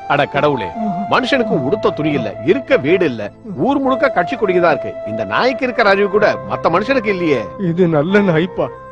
அட கடவுளே, மனுஷனுக்கு உடுத்த துணி இல்ல, இருக்க வீடு இல்ல, ஊர் முழுக்க கட்சி கொடிதான் இருக்கு. இந்த நாய்க்கு இருக்கிற அறிவு கூட மத்த மனுஷனுக்கு இல்லையே. இது நல்ல நாய்ப்பா.